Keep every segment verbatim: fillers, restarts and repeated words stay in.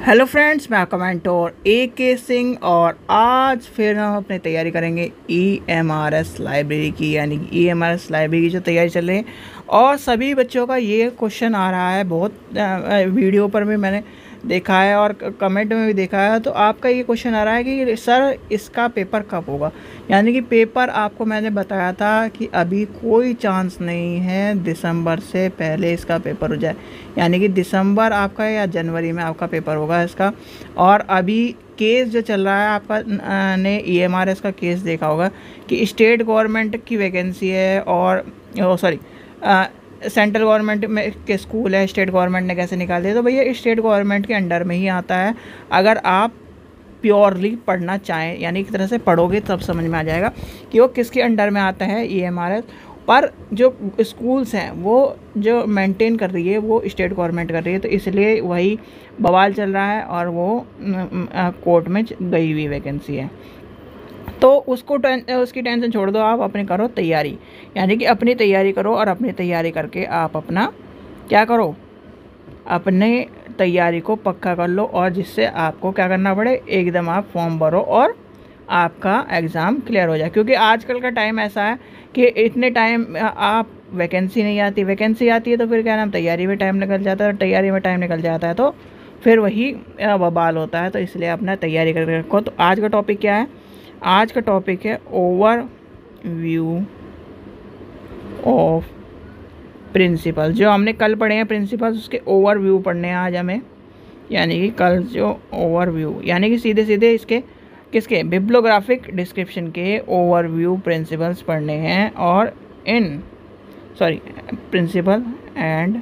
Hello friends, मैं कमेंटोर ए के सिंह और आज फिर हम अपनी तैयारी करेंगे E M R S library की, यानी कि E M R S library की जो तैयारी चल रही है। और सभी बच्चों का ये क्वेश्चन आ रहा है, बहुत वीडियो पर भी मैंने देखा है और कमेंट में भी देखा है। तो आपका ये क्वेश्चन आ रहा है कि सर इसका पेपर कब होगा, यानी कि पेपर आपको मैंने बताया था कि अभी कोई चांस नहीं है दिसंबर से पहले इसका पेपर हो जाए, यानी कि दिसंबर आपका या जनवरी में आपका पेपर होगा इसका। और अभी केस जो चल रहा है, आपका ने ई एम आर एस का केस देखा होगा कि स्टेट गवर्नमेंट की वैकेंसी है और सॉरी सेंट्रल गवर्नमेंट में के स्कूल है, स्टेट गवर्नमेंट ने कैसे निकाल दिया। तो भैया स्टेट गवर्नमेंट के अंडर में ही आता है। अगर आप प्योरली पढ़ना चाहें, यानी एक तरह से पढ़ोगे तब समझ में आ जाएगा कि वो किसके अंडर में आता है ई एम आर एस। पर जो स्कूल्स हैं वो जो मेंटेन कर रही है वो स्टेट गवर्नमेंट कर रही है, तो इसलिए वही बवाल चल रहा है और वो कोर्ट में गई हुई वैकेंसी है। तो उसको टें, उसकी टेंशन छोड़ दो, आप अपनी करो तैयारी, यानी कि अपनी तैयारी करो और अपनी तैयारी करके आप अपना क्या करो, अपने तैयारी को पक्का कर लो। और जिससे आपको क्या करना पड़े, एकदम आप फॉर्म भरो और आपका एग्ज़ाम क्लियर हो जाए। क्योंकि आजकल का टाइम ऐसा है कि इतने टाइम आप वैकेंसी नहीं आती, वैकेंसी आती है तो फिर क्या नाम, तैयारी में टाइम निकल जाता है, और तैयारी में टाइम निकल जाता है तो फिर वही बवाल होता है। तो इसलिए अपना तैयारी करके रखो। तो आज का टॉपिक क्या है, आज का टॉपिक है ओवर व्यू ऑफ प्रिंसिपल। जो हमने कल पढ़े हैं प्रिंसिपल्स, उसके ओवर व्यू पढ़ने हैं आज हमें, यानी कि कल जो ओवर व्यू, यानी कि सीधे सीधे इसके किसके बिब्लियोग्राफिक डिस्क्रिप्शन के ओवर व्यू प्रिंसिपल्स पढ़ने हैं। और इन sorry principle and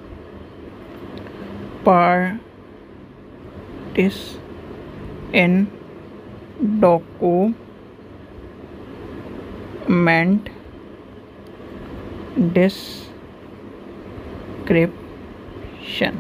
parts in document description.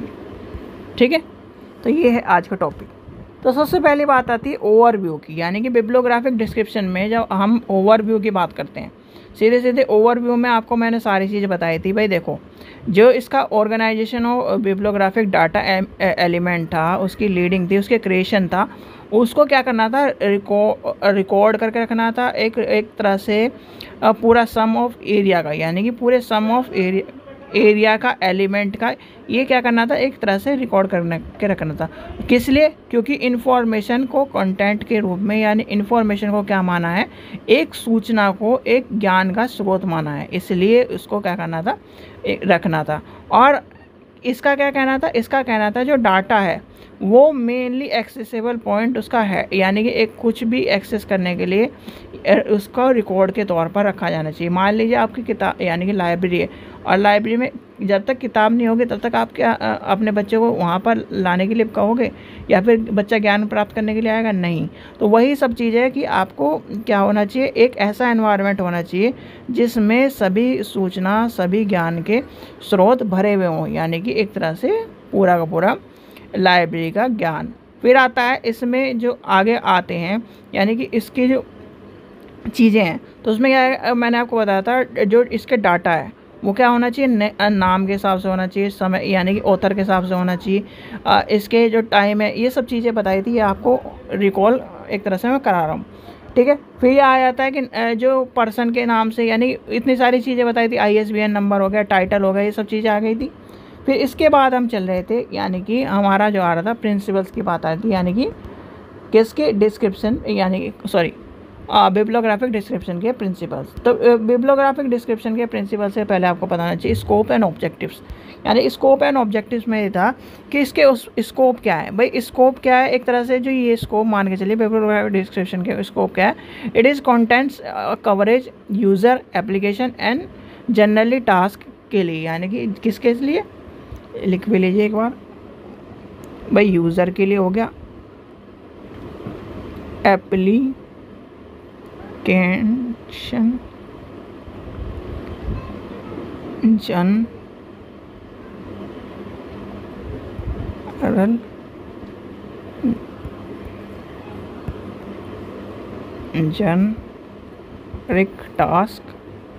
ठीक है, तो ये है आज का टॉपिक। तो सबसे पहली बात आती है ओवरव्यू की, यानी कि बिब्लियोग्राफिक डिस्क्रिप्शन में जब हम ओवरव्यू की बात करते हैं, सीधे सीधे ओवरव्यू में आपको मैंने सारी चीज़ें बताई थी। भाई देखो, जो इसका organisation of bibliographic data element था, उसकी लीडिंग थी, उसके क्रिएशन था, उसको क्या करना था, रिकॉर्ड रिकॉर्ड करके रखना था एक एक तरह से पूरा सम ऑफ एरिया का, यानी कि पूरे सम ऑफ एरिया एरिया का एलिमेंट का ये क्या करना था, एक तरह से रिकॉर्ड करने के रखना था। किस लिए, क्योंकि इन्फॉर्मेशन को कंटेंट के रूप में, यानी इन्फॉर्मेशन को क्या माना है, एक सूचना को एक ज्ञान का स्रोत माना है, इसलिए उसको क्या करना था, रखना था। और इसका क्या कहना था, इसका कहना था जो डाटा है वो मेनली एक्सेसिबल पॉइंट उसका है, यानी कि एक कुछ भी एक्सेस करने के लिए उसको रिकॉर्ड के तौर पर रखा जाना चाहिए। मान लीजिए आपकी किताब, यानी कि लाइब्रेरी है, और लाइब्रेरी में जब तक किताब नहीं होगी तब तक आप क्या अपने बच्चे को वहाँ पर लाने के लिए कहोगे, या फिर बच्चा ज्ञान प्राप्त करने के लिए आएगा, नहीं। तो वही सब चीज़ है कि आपको क्या होना चाहिए, एक ऐसा एनवायरनमेंट होना चाहिए जिसमें सभी सूचना, सभी ज्ञान के स्रोत भरे हुए हों, यानी कि एक तरह से पूरा का पूरा लाइब्रेरी का ज्ञान। फिर आता है इसमें जो आगे आते हैं, यानी कि इसकी जो चीज़ें हैं, तो उसमें क्या है, मैंने आपको बताया था जो इसके डाटा है वो क्या होना चाहिए, नाम के हिसाब से होना चाहिए, समय यानी कि ऑथर के हिसाब से होना चाहिए, इसके जो टाइम है, ये सब चीज़ें बताई थी, ये आपको रिकॉल एक तरह से मैं करा रहा हूँ। ठीक है, फिर ये आ जाता है कि जो पर्सन के नाम से, यानी इतनी सारी चीज़ें बताई थी, I S B N number हो गया, टाइटल हो गया, ये सब चीज़ें आ गई थी। फिर इसके बाद हम चल रहे थे, यानी कि हमारा जो आ रहा था प्रिंसिपल्स की बात आ रही थी, यानी कि किसके डिस्क्रिप्शन, यानी कि सॉरी बिब्लियोग्राफिक डिस्क्रिप्शन के प्रिंसिपल्स। तो बिब्लियोग्राफिक डिस्क्रिप्शन के प्रिंसिपल से पहले आपको पता होना चाहिए स्कोप एंड ऑब्जेक्टिव्स, यानी स्कोप एंड ऑब्जेक्टिव्स में ये था कि इसके उस स्कोप क्या है। भाई स्कोप क्या है, एक तरह से जो ये स्कोप मान के चलिए बिब्लियोग्राफिक डिस्क्रिप्शन के स्कोप क्या है, it is contents coverage user application and generally task के लिए, यानी कि किसके लिए, लिख भी लीजिए एक बार। भाई यूज़र के लिए हो गया, एप्लीकेशन, जनरल जनरिक टास्क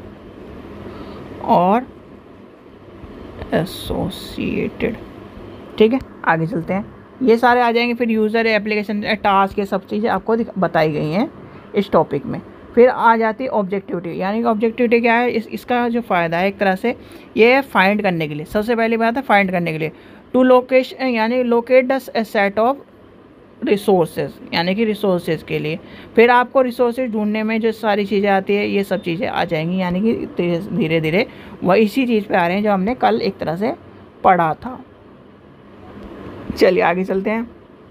और एसोसिएटेड। ठीक है, आगे चलते हैं। ये सारे आ जाएंगे। फिर यूज़र, एप्लीकेशन, टास्क, ये सब चीज़ें आपको बताई गई हैं इस टॉपिक में। फिर आ जाती है ऑब्जेक्टिविटी, यानी कि ऑब्जेक्टिविटी क्या है, इस इसका जो फ़ायदा है एक तरह से ये है फाइंड करने के लिए। सबसे पहली बात है फाइंड करने के लिए, टू लोकेशन यानी locate the set of resources, यानी कि रिसोर्सेज के लिए। फिर आपको रिसोर्सेज ढूंढने में जो सारी चीज़ें आती है ये सब चीज़ें आ जाएंगी, यानी कि धीरे धीरे वह इसी चीज़ पे आ रहे हैं जो हमने कल एक तरह से पढ़ा था। चलिए आगे चलते हैं।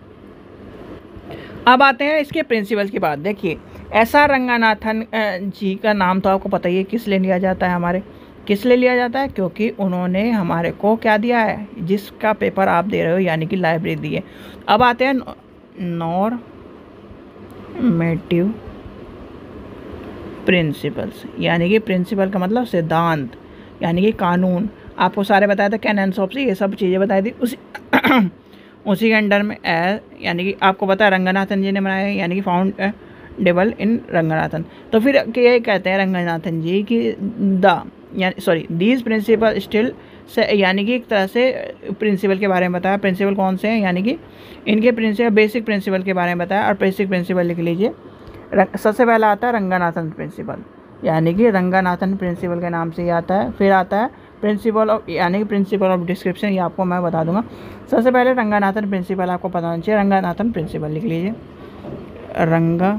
अब आते हैं इसके प्रिंसिपल की बात। देखिए, एस आर रंगनाथन जी का नाम तो आपको पता ही है, किस लिए लिया जाता है, हमारे किस लिए लिया जाता है, क्योंकि उन्होंने हमारे को क्या दिया है, जिसका पेपर आप दे रहे हो यानी कि लाइब्रेरी दी है। अब आते हैं नॉर्मेटिव प्रिंसिपल्स, यानी कि प्रिंसिपल का मतलब सिद्धांत, यानी कि कानून। आपको सारे बताया था, कैनन्स ऑफ ये सब चीज़ें बताई थी उसी उसी के अंडर में ए, यानी कि आपको पता है रंगनाथन जी ने बनाया है, यानी कि फाउंडेबल इन रंगनाथन। तो फिर ये कहते हैं रंगनाथन जी कि द यानी sorry these principal still say, यानी कि एक तरह से प्रिंसिपल के बारे में बताया। प्रिंसिपल कौन से हैं, यानी कि इनके प्रिंसिपल, बेसिक प्रिंसिपल के बारे में बताया। और बेसिक प्रिंसिपल लिख लीजिए। सबसे पहला आता है रंगनाथन प्रिंसिपल, यानी कि रंगनाथन प्रिंसिपल के नाम से ही आता है। फिर आता है प्रिंसिपल ऑफ, यानी कि प्रिंसिपल ऑफ डिस्क्रिप्शन, ये आपको मैं बता दूंगा। सबसे पहले रंगनाथन प्रिंसिपल आपको पता होना चाहिए। रंगनाथन प्रिंसिपल लिख लीजिए, रंगा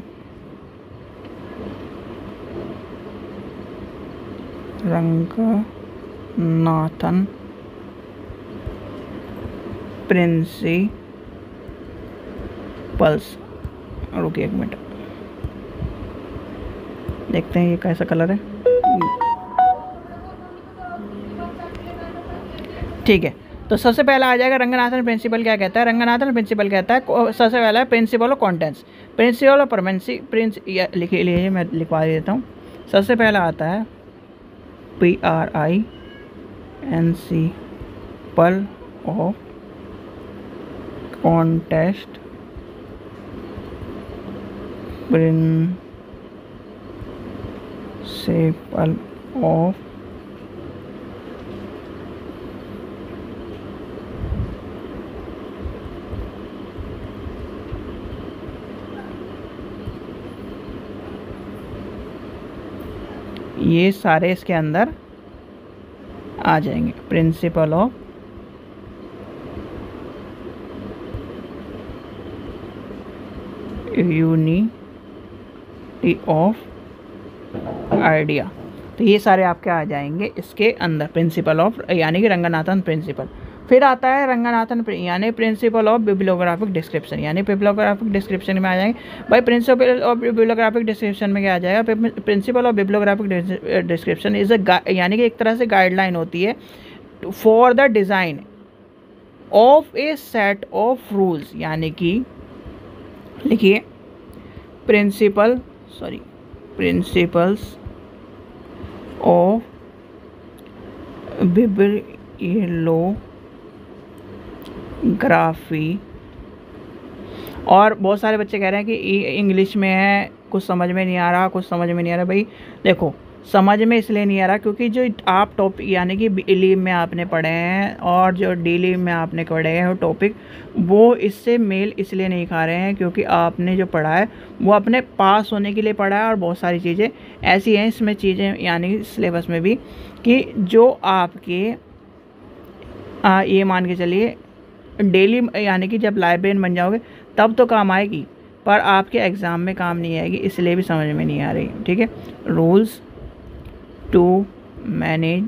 रंगनाथन प्रिंसिपल्स। रुकिए एक मिनट, देखते हैं ये कैसा कलर है। ठीक है, तो सबसे पहला आ जाएगा रंगनाथन प्रिंसिपल। क्या कहता है रंगनाथन प्रिंसिपल, कहता है सबसे पहला है principle of contents, principle of permanency, prince लिख लीजिए, मैं लिखवा देता हूँ। सबसे पहला आता है P R I N C पल ऑफ कॉन्टेस्ट, प्रिंसिपल ऑफ ये सारे इसके अंदर आ जाएंगे। Principle of unity of idea, तो ये सारे आपके आ जाएंगे इसके अंदर, प्रिंसिपल ऑफ यानी कि रंगनाथन प्रिंसिपल। फिर आता है रंगनाथन यानी प्रिंसिपल ऑफ बिब्लियोग्राफिक डिस्क्रिप्शन, यानी बिब्लियोग्राफिक डिस्क्रिप्शन में आ जाएंगे। भाई प्रिंसिपल ऑफ बिब्लियोग्राफिक डिस्क्रिप्शन में क्या आ जाएगा, principle of bibliographic description is a, यानी कि एक तरह से गाइडलाइन होती है for the design of a set of rules, यानी कि लिखिए principle sorry principles of bibliography. और बहुत सारे बच्चे कह रहे हैं कि इंग्लिश में है, कुछ समझ में नहीं आ रहा, कुछ समझ में नहीं आ रहा। भाई देखो, समझ में इसलिए नहीं आ रहा क्योंकि जो आप टॉपिक यानी कि लीव में आपने पढ़े हैं और जो डी लीव में आपने पढ़े हैं टॉपिक, वो इससे मेल इसलिए नहीं खा रहे हैं क्योंकि आपने जो पढ़ा है वो अपने पास होने के लिए पढ़ा है। और बहुत सारी चीज़ें ऐसी हैं इसमें, चीज़ें यानी सिलेबस में भी, कि जो आपके आ, ये मान के चलिए डेली यानी कि जब लाइब्रेरियन बन जाओगे तब तो काम आएगी, पर आपके एग्ज़ाम में काम नहीं आएगी, इसलिए भी समझ में नहीं आ रही। ठीक है, रूल्स टू मैनेज,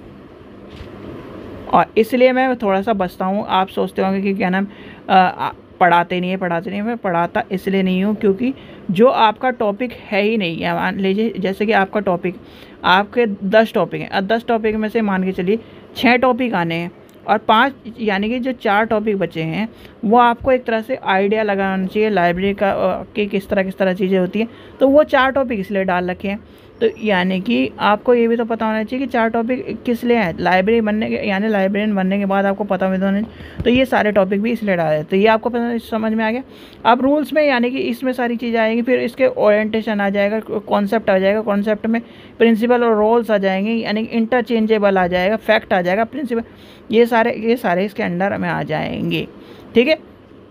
और इसलिए मैं थोड़ा सा बचता हूँ। आप सोचते होंगे कि क्या नाम पढ़ाते नहीं है पढ़ाते नहीं है मैं पढ़ाता इसलिए नहीं हूँ क्योंकि जो आपका टॉपिक है ही नहीं है। मान लीजिए जैसे कि आपका टॉपिक, आपके दस टॉपिक हैं, अब दस टॉपिक में से मान के चलिए छः टॉपिक आने हैं और पांच यानी कि जो चार टॉपिक बचे हैं वो आपको एक तरह से आइडिया लगाना चाहिए लाइब्रेरी का कि किस तरह किस तरह चीज़ें होती हैं। तो वो चार टॉपिक इसलिए डाल रखे हैं। तो यानी कि आपको ये भी तो पता होना चाहिए कि चार टॉपिक किस लिए हैं, लाइब्रेरी बनने के यानी लाइब्रेरियन बनने के बाद आपको पता भी तो होना चाहिए। तो ये सारे टॉपिक भी इसलिए डाले, तो ये आपको पता समझ में आ गया। अब रूल्स में यानी कि इसमें सारी चीज़ें आएंगी, फिर इसके ओरिएंटेशन आ जाएगा, कॉन्सेप्ट आ जाएगा, कॉन्सेप्ट में प्रिंसिपल और रोल्स आ जाएंगे, यानी इंटरचेंजेबल आ जाएगा, फैक्ट आ जाएगा, प्रिंसिपल, ये सारे ये सारे इसके अंडर में आ जाएंगे। ठीक है,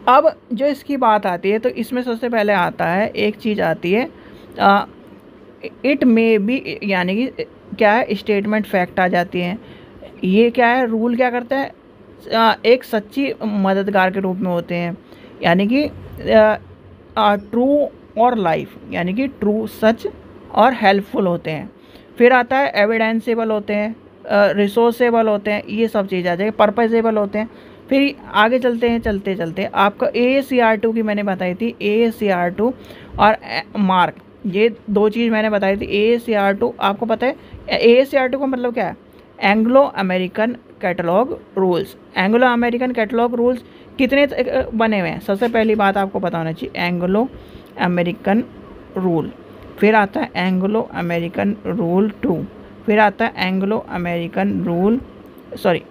अब जो इसकी बात आती है तो इसमें सबसे पहले आता है एक चीज़ आती है इट मे बी, यानी कि क्या है, स्टेटमेंट फैक्ट आ जाती है। ये क्या है, रूल क्या करते हैं, आ, एक सच्ची मददगार के रूप में होते हैं, यानी कि ट्रू और लाइफ, यानी कि ट्रू सच और हेल्पफुल होते हैं। फिर आता है एविडेंसेबल होते हैं, रिसोर्सेबल होते हैं, ये सब चीज़ आ जाएगी, पर्पजेबल होते हैं। फिर आगे चलते हैं, चलते चलते आपका ए सी आर टू की मैंने बताई थी, ए सी आर टू और मार्क, ये दो चीज़ मैंने बताई थी। ए सी आर टू आपको पता है, ए सी आर टू का मतलब क्या है, Anglo American catalogue rules. Anglo American catalogue rules कितने बने हुए हैं, सबसे पहली बात आपको पता होना चाहिए, एंग्लो अमेरिकन रूल। फिर आता है एंग्लो अमेरिकन रूल टू, फिर आता है Anglo American rule sorry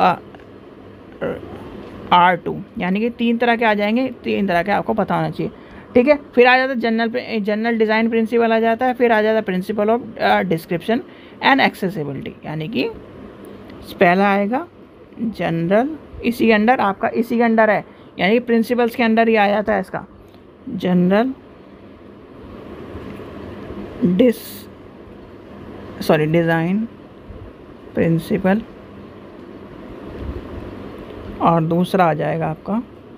R two, यानी कि तीन तरह के आ जाएंगे, तीन तरह के आपको पता होना चाहिए, ठीक है। फिर आ जाता है जनरल जनरल डिज़ाइन प्रिंसिपल आ जाता है। फिर आ जाता है principle of description and accessibility, यानी कि पहला आएगा जनरल, इसी के अंडर आपका इसी के अंडर है, यानी कि प्रिंसिपल्स के अंडर ही आ जाता है इसका general dis sorry design principle, और दूसरा आ जाएगा आपका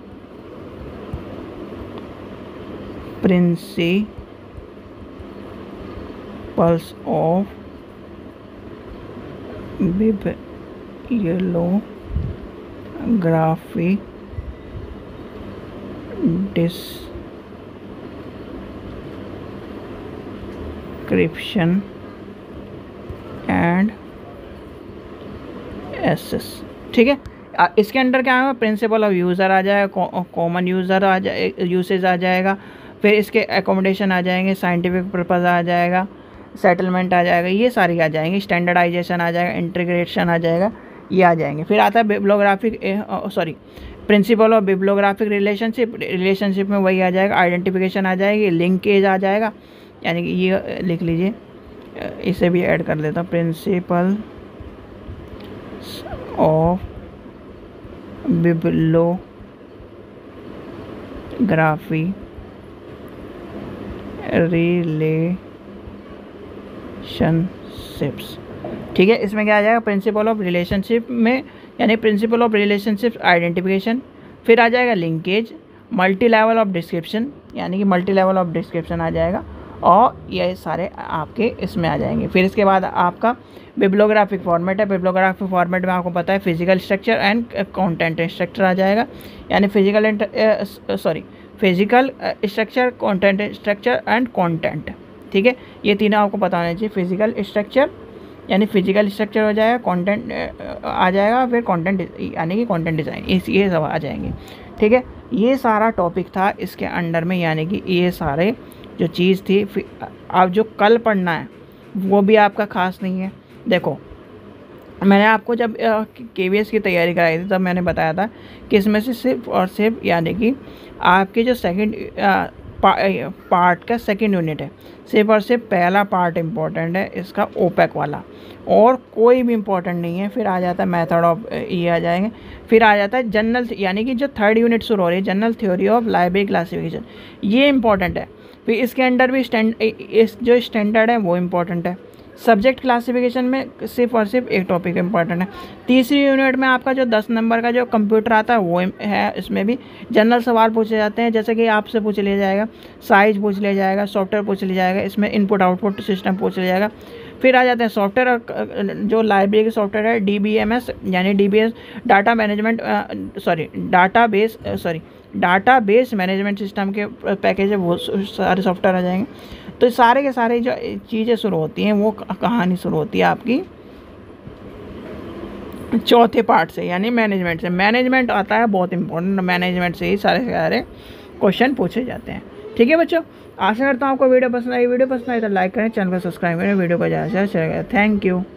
principles of bibliography description and access, ठीक है। इसके अंडर क्या है, प्रिंसिपल ऑफ यूज़र आ जाएगा, कॉमन यूज़र आ जाए यूसेज आ जाएगा। फिर इसके एकोमोडेशन आ जाएंगे, साइंटिफिक पर्पज़ आ जाएगा, सेटलमेंट आ जाएगा, ये सारी आ जाएंगी, स्टैंडर्डाइजेशन आ जाएगा, इंटीग्रेशन आ जाएगा, ये आ जाएंगे। फिर आता है bibliographic sorry principle of bibliographic relationship, relationship में वही आ जाएगा, आइडेंटिफिकेशन आ जाएगी, लिंकेज आ जाएगा, यानी कि ये लिख लीजिए, इसे भी ऐड कर देता हूँ, प्रिंसिपल ऑफ बिब्लियोग्राफी रिलेशनशिप्स, ठीक है। इसमें क्या आ जाएगा, प्रिंसिपल ऑफ रिलेशनशिप में, यानी प्रिंसिपल ऑफ रिलेशनशिप आइडेंटिफिकेशन। फिर आ जाएगा linkage, multi level of description, यानी कि मल्टी लेवल ऑफ डिस्क्रिप्शन आ जाएगा, और ये सारे आपके इसमें आ जाएंगे। फिर इसके बाद आपका बिब्लियोग्राफिक फॉर्मेट है, बिब्लियोग्राफिक फॉर्मेट में आपको पता है physical structure and content structure आ जाएगा, यानी physical sorry physical structure, content structure and content, ठीक है। ये तीनों आपको पता होना चाहिए, फिजिकल स्ट्रक्चर यानी फिजिकल स्ट्रक्चर हो जाएगा, कंटेंट आ जाएगा, फिर कंटेंट यानी कि कंटेंट डिज़ाइन, ये सब आ जाएंगे, ठीक है। ये सारा टॉपिक था इसके अंडर में, यानी कि ये सारे जो चीज़ थी। आप जो कल पढ़ना है वो भी आपका खास नहीं है। देखो, मैंने आपको जब के वी एस की तैयारी कराई थी तब मैंने बताया था कि इसमें से सिर्फ और सिर्फ यानी कि आपके जो सेकंड पा, पार्ट का सेकंड यूनिट है, सिर्फ और सिर्फ पहला पार्ट इम्पोर्टेंट है इसका, ओपेक वाला, और कोई भी इम्पोर्टेंट नहीं है। फिर आ जाता है मेथड ऑफ, ये आ जाएंगे। फिर आ जाता है जनरल, यानी कि जो थर्ड यूनिट शुरू हो रही है, general theory of library classification, ये इम्पोर्टेंट है। फिर इसके अंडर भी स्टैंड इस जो स्टैंडर्ड है वो इम्पोर्टेंट है। सब्जेक्ट क्लासिफिकेशन में सिर्फ और सिर्फ एक टॉपिक इम्पॉर्टेंट है। तीसरी यूनिट में आपका जो दस नंबर का जो कंप्यूटर आता है वो है, इसमें भी जनरल सवाल पूछे जाते हैं, जैसे कि आपसे पूछ लिया जाएगा, साइज पूछ लिया जाएगा, सॉफ्टवेयर पूछ लिया जाएगा, इसमें इनपुट आउटपुट सिस्टम पूछ लिया जाएगा। फिर आ जाते हैं सॉफ्टवेयर, जो लाइब्रेरी के सॉफ्टवेयर है, डी बी एम एस यानी D B S data management sorry database sorry database management system के पैकेज है, वो सारे सॉफ्टवेयर आ जाएंगे। तो सारे के सारे जो चीज़ें शुरू होती हैं वो कहानी शुरू होती है आपकी चौथे पार्ट से, यानी मैनेजमेंट से। मैनेजमेंट आता है बहुत इंपॉर्टेंट, मैनेजमेंट से ही सारे के सारे क्वेश्चन पूछे जाते हैं, ठीक है बच्चों। आशा करता हूँ आपको वीडियो पसंद आई। वीडियो पसंद आई तो लाइक करें, चैनल को सब्सक्राइब करें, वीडियो को ज़्यादा से ज़्यादा शेयर करें। Thank you.